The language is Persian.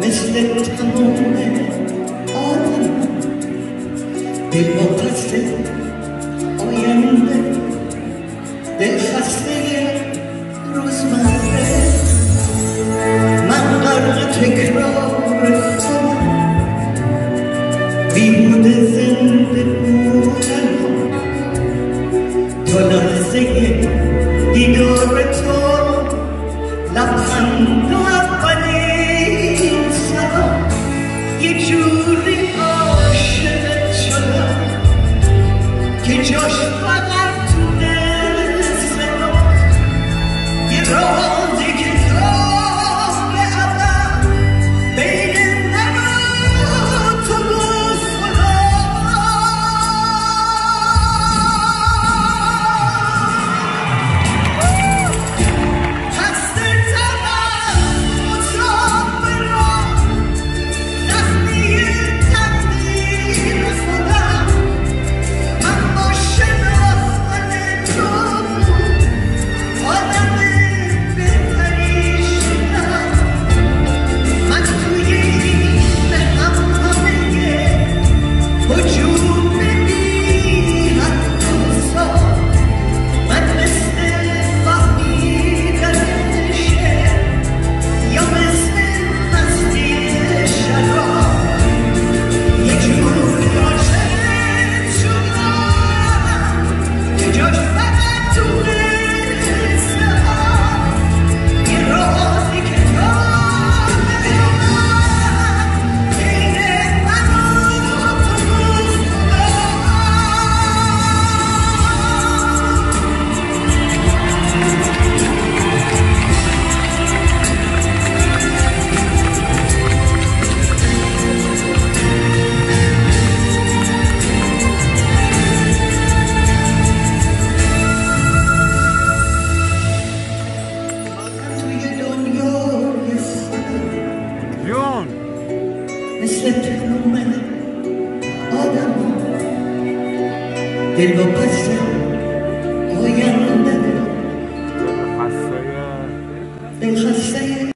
مثل تمام آدم دل واپس آینده، دل خسته روزمره. من غرق تکرار خودم، بیهوده زنده بودن تا لحظه دیدار تو، لبخند و اولین سلام. یه جوری عاشقت شدم که جاش فقط تو دل صداست. یه رازی که تا به ابد بین من و تو و خداست. خسته تنم مسافرم، زخمی تقدیر خودم. من با شناختن تو آدم بهتری شدم. من توی این همهمه وجود بی حد و حساب، من مثل فهمیدن شعر یا مثل مستی شراب. یه جوری عاشقت شدم که جاش فقط تو قصه ها. یه رازی که تا به ابد بین من و تو توی دنیای خودم جون مثل تمام آدم دل واپس آینده، خسته دل خسته